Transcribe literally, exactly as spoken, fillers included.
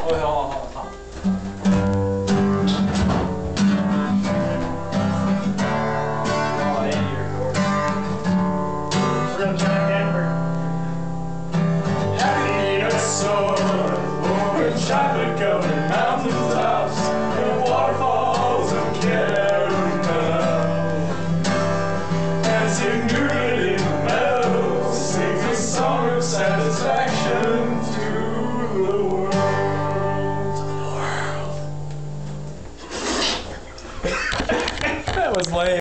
hold on, hold on, stop. Oh, I didn't hear it, Gordon. We're gonna try again. Happy a sword over chocolate covered mountain tops and waterfalls of caramel. As you knew it in the meadow, sings a song of satisfaction to